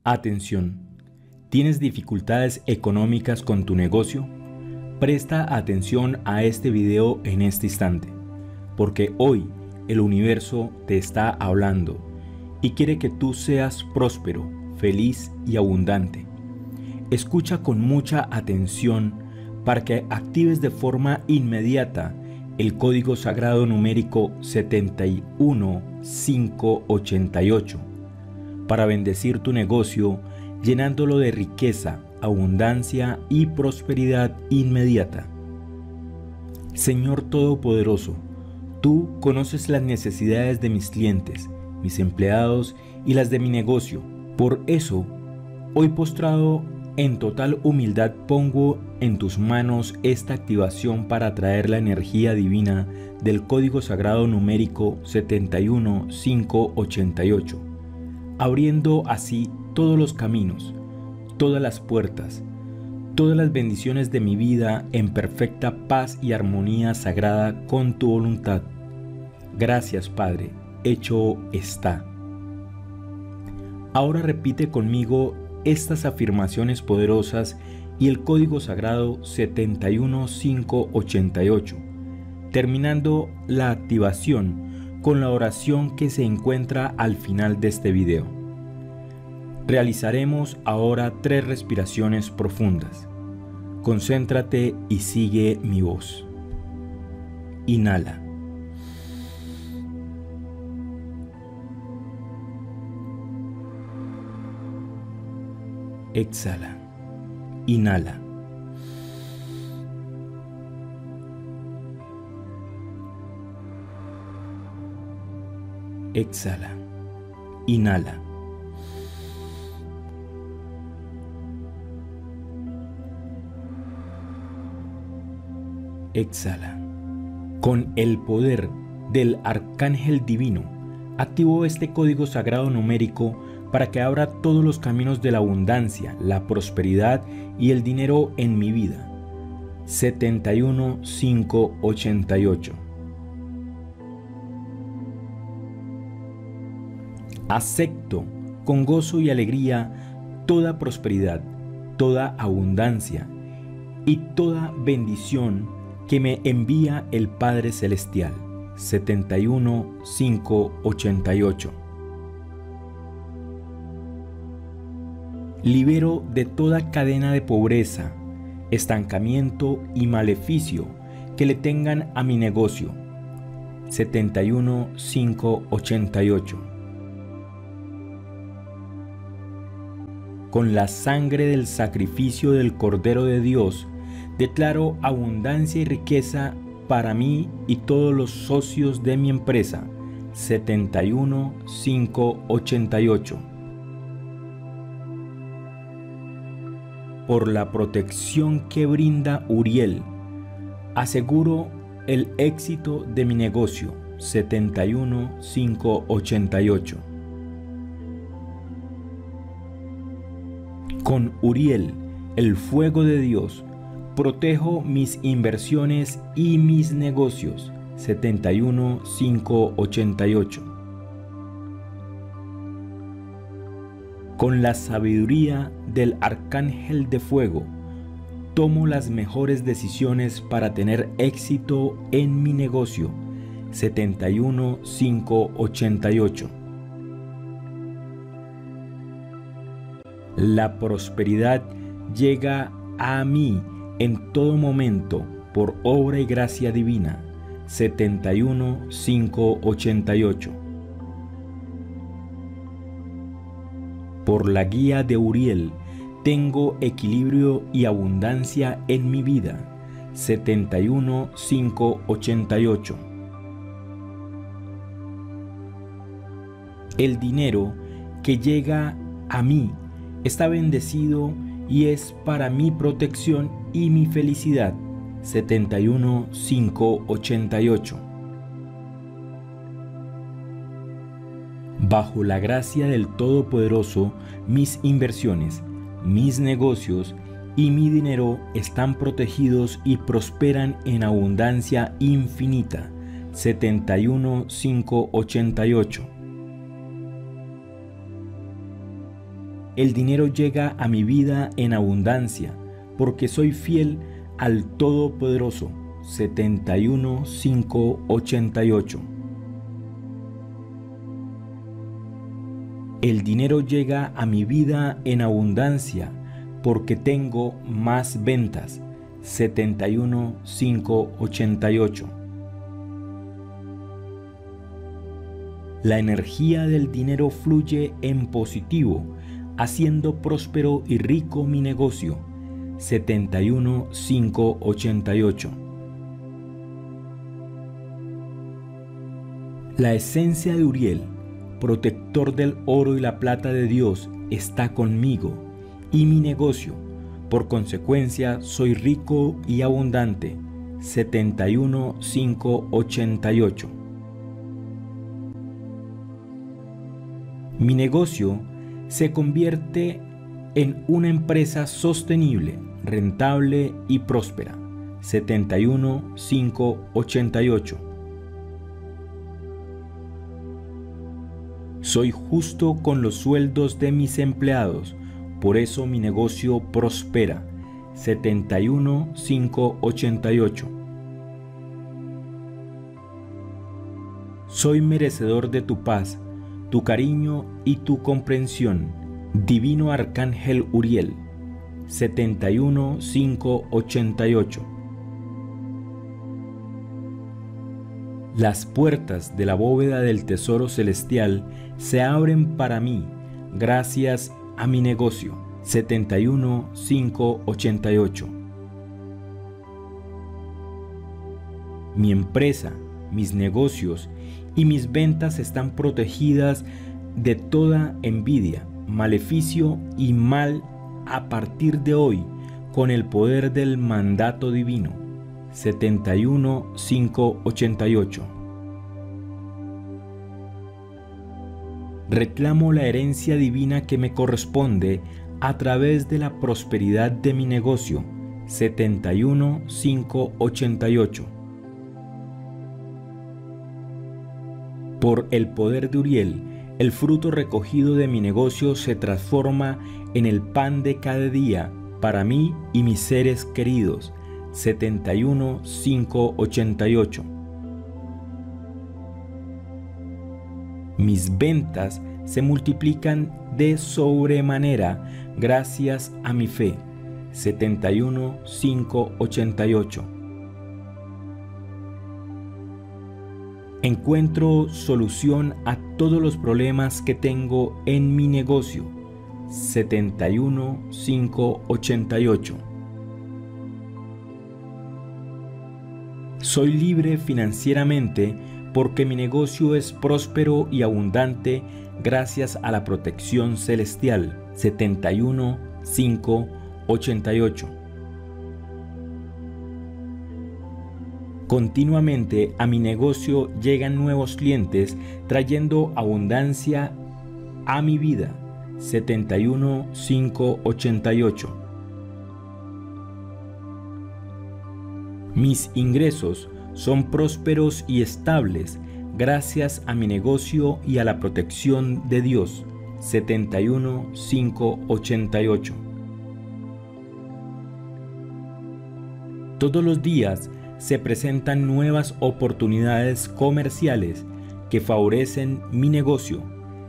Atención, ¿tienes dificultades económicas con tu negocio? Presta atención a este video en este instante, porque hoy el universo te está hablando y quiere que tú seas próspero, feliz y abundante. Escucha con mucha atención para que actives de forma inmediata el código sagrado numérico 71588 para bendecir tu negocio, llenándolo de riqueza, abundancia y prosperidad inmediata. Señor Todopoderoso, tú conoces las necesidades de mis clientes, mis empleados y las de mi negocio. Por eso, hoy postrado en total humildad pongo en tus manos esta activación para atraer la energía divina del código sagrado numérico 71588, abriendo así todos los caminos, todas las puertas, todas las bendiciones de mi vida en perfecta paz y armonía sagrada con tu voluntad. Gracias, Padre, hecho está. Ahora repite conmigo estas afirmaciones poderosas y el código sagrado 71588, terminando la activación con la oración que se encuentra al final de este video. Realizaremos ahora 3 respiraciones profundas. Concéntrate y sigue mi voz. Inhala. Exhala. Inhala. Exhala. Inhala. Exhala. Con el poder del Arcángel Divino, activo este código sagrado numérico para que abra todos los caminos de la abundancia, la prosperidad y el dinero en mi vida. 71588. Acepto con gozo y alegría toda prosperidad, toda abundancia y toda bendición que me envía el Padre Celestial. 71588. Libero de toda cadena de pobreza, estancamiento y maleficio que le tengan a mi negocio. 71588. Con la sangre del sacrificio del Cordero de Dios, declaro abundancia y riqueza para mí y todos los socios de mi empresa. 71588. Por la protección que brinda Uriel, aseguro el éxito de mi negocio. 71588. Con Uriel, el fuego de Dios, protejo mis inversiones y mis negocios. 71588. Con la sabiduría del Arcángel de Fuego, tomo las mejores decisiones para tener éxito en mi negocio. 71588. La prosperidad llega a mí en todo momento por obra y gracia divina. 71588. Por la guía de Uriel, tengo equilibrio y abundancia en mi vida. 71588. El dinero que llega a mí está bendecido y es para mi protección y mi felicidad. 71588. Bajo la gracia del Todopoderoso, mis inversiones, mis negocios y mi dinero están protegidos y prosperan en abundancia infinita. 71588. El dinero llega a mi vida en abundancia, porque soy fiel al Todopoderoso. 71:5-88. El dinero llega a mi vida en abundancia, porque tengo más ventas. 71:5-88. La energía del dinero fluye en positivo, haciendo próspero y rico mi negocio. 71:5-88. La esencia de Uriel, protector del oro y la plata de Dios, está conmigo y mi negocio. Por consecuencia, soy rico y abundante. 71:5-88. Mi negocio se convierte en una empresa sostenible, rentable y próspera. 71:5-88. Soy justo con los sueldos de mis empleados, por eso mi negocio prospera. 71:5-88. Soy merecedor de tu paz, tu cariño y tu comprensión, Divino Arcángel Uriel. 71:5-88. Las puertas de la bóveda del tesoro celestial se abren para mí gracias a mi negocio. 71:5-88. Mi empresa, mis negocios y mis ventas están protegidas de toda envidia, maleficio y mal a partir de hoy con el poder del mandato divino. 71:5-88. Reclamo la herencia divina que me corresponde a través de la prosperidad de mi negocio. 71:5-88. Por el poder de Uriel, el fruto recogido de mi negocio se transforma en el pan de cada día para mí y mis seres queridos. 71:5-88. Mis ventas se multiplican de sobremanera gracias a mi fe. 71:5-88. Encuentro solución a todos los problemas que tengo en mi negocio. 71:5-88. Soy libre financieramente porque mi negocio es próspero y abundante gracias a la protección celestial. 71:5-88. Continuamente a mi negocio llegan nuevos clientes trayendo abundancia a mi vida. 71:5-88. Mis ingresos son prósperos y estables gracias a mi negocio y a la protección de Dios. 71:5-88. Todos los días se presentan nuevas oportunidades comerciales que favorecen mi negocio.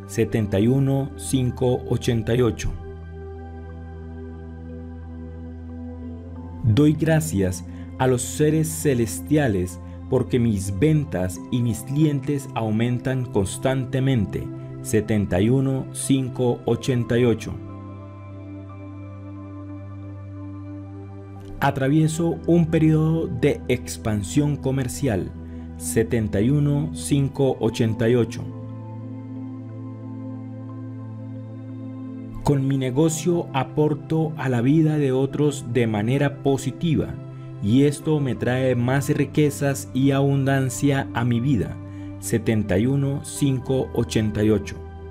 71:5-88. Doy gracias a los seres celestiales porque mis ventas y mis clientes aumentan constantemente. 71:5-88. Atravieso un periodo de expansión comercial. 71:5-88. Con mi negocio aporto a la vida de otros de manera positiva y esto me trae más riquezas y abundancia a mi vida. 71:5-88.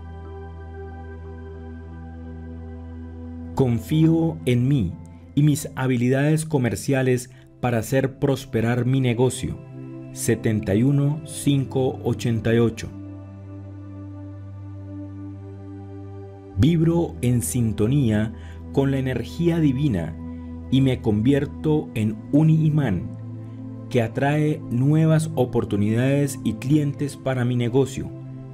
Confío en mí y mis habilidades comerciales para hacer prosperar mi negocio. 71:5-88. Vibro en sintonía con la energía divina y me convierto en un imán que atrae nuevas oportunidades y clientes para mi negocio.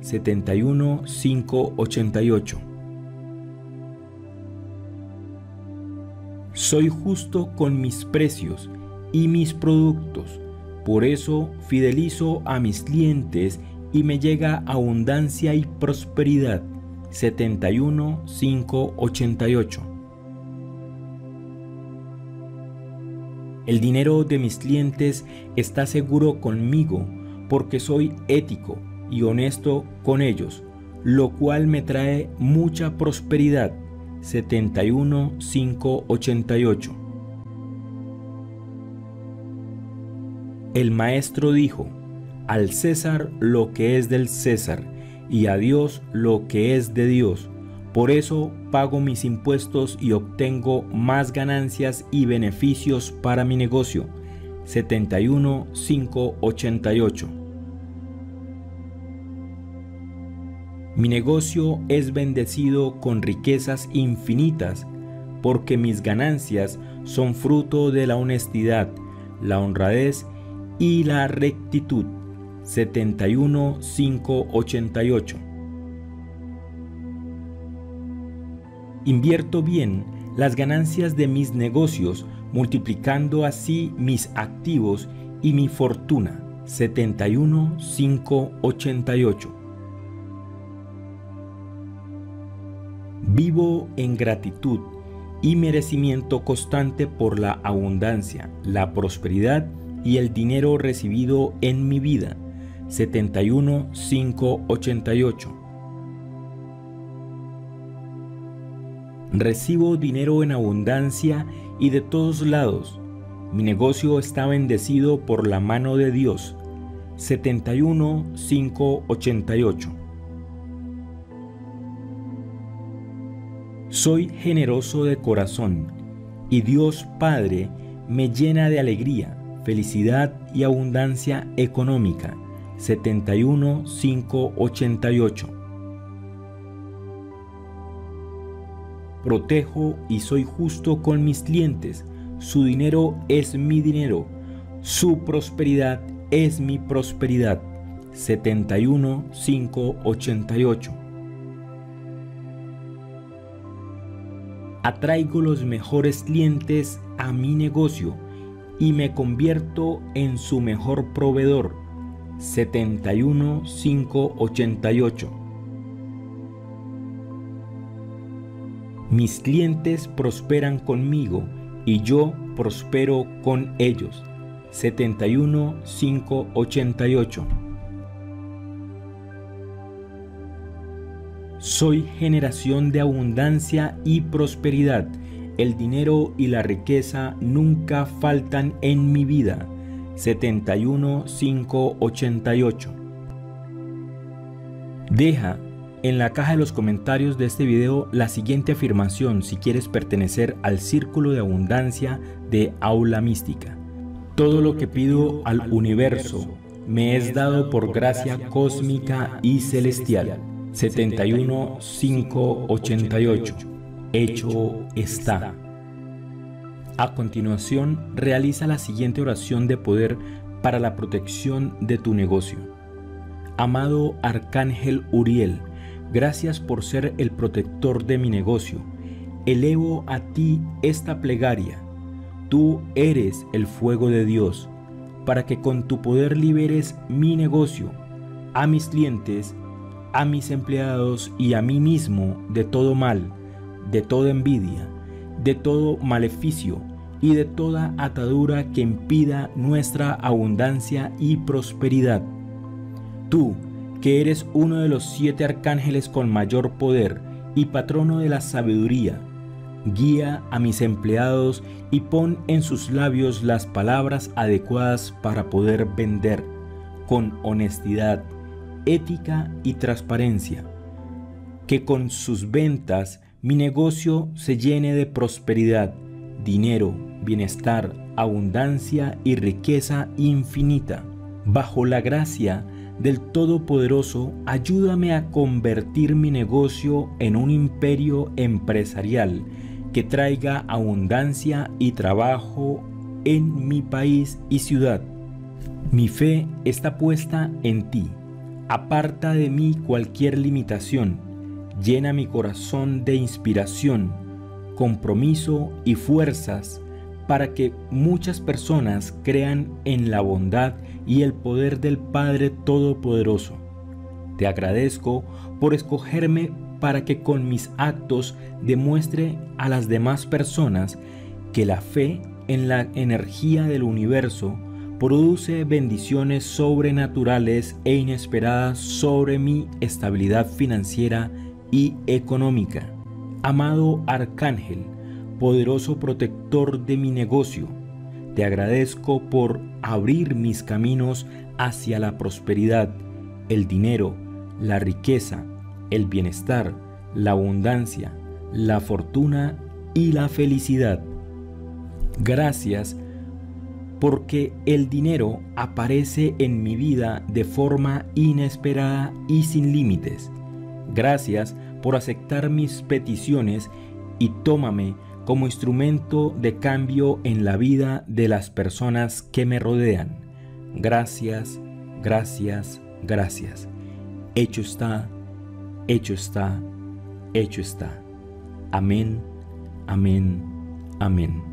71588. Soy justo con mis precios y mis productos, por eso fidelizo a mis clientes y me llega abundancia y prosperidad. 71588. El dinero de mis clientes está seguro conmigo porque soy ético y honesto con ellos, lo cual me trae mucha prosperidad. 71588. El maestro dijo: al César lo que es del César y a Dios lo que es de Dios. Por eso pago mis impuestos y obtengo más ganancias y beneficios para mi negocio. 71588. Mi negocio es bendecido con riquezas infinitas porque mis ganancias son fruto de la honestidad, la honradez y la rectitud. 71588. Invierto bien las ganancias de mis negocios, multiplicando así mis activos y mi fortuna. 71588. Vivo en gratitud y merecimiento constante por la abundancia, la prosperidad y el dinero recibido en mi vida. 71588. Recibo dinero en abundancia y de todos lados. Mi negocio está bendecido por la mano de Dios. 71588. Soy generoso de corazón y Dios Padre me llena de alegría, felicidad y abundancia económica. 71588. Protejo y soy justo con mis clientes. Su dinero es mi dinero. Su prosperidad es mi prosperidad. 71588. Atraigo los mejores clientes a mi negocio y me convierto en su mejor proveedor. 71588. Mis clientes prosperan conmigo y yo prospero con ellos. 71588. Soy generación de abundancia y prosperidad. El dinero y la riqueza nunca faltan en mi vida. 71588. Deja en la caja de los comentarios de este video la siguiente afirmación si quieres pertenecer al círculo de abundancia de Aula Mística. Todo lo que pido al universo me es dado por gracia cósmica y celestial. 71588. Hecho está. A continuación, realiza la siguiente oración de poder para la protección de tu negocio. Amado Arcángel Uriel, gracias por ser el protector de mi negocio. Elevo a ti esta plegaria. Tú eres el fuego de Dios, para que con tu poder liberes mi negocio, a mis clientes, a mis empleados y a mí mismo de todo mal, de toda envidia, de todo maleficio y de toda atadura que impida nuestra abundancia y prosperidad. Tú, que eres uno de los 7 arcángeles con mayor poder y patrono de la sabiduría, guía a mis empleados y pon en sus labios las palabras adecuadas para poder vender con honestidad, ética y transparencia. Que con sus ventas mi negocio se llene de prosperidad, dinero, bienestar, abundancia y riqueza infinita. Bajo la gracia del Todopoderoso, ayúdame a convertir mi negocio en un imperio empresarial que traiga abundancia y trabajo en mi país y ciudad. Mi fe está puesta en ti. Aparta de mí cualquier limitación. Llena mi corazón de inspiración, compromiso y fuerzas para que muchas personas crean en la bondad y el poder del Padre Todopoderoso. Te agradezco por escogerme para que con mis actos demuestre a las demás personas que la fe en la energía del universo produce bendiciones sobrenaturales e inesperadas sobre mi estabilidad financiera y económica. Amado Arcángel, poderoso protector de mi negocio, te agradezco por abrir mis caminos hacia la prosperidad, el dinero, la riqueza, el bienestar, la abundancia, la fortuna y la felicidad. Gracias porque el dinero aparece en mi vida de forma inesperada y sin límites. Gracias por aceptar mis peticiones y tómame como instrumento de cambio en la vida de las personas que me rodean. Gracias, gracias, gracias. Hecho está, hecho está, hecho está. Amén, amén, amén.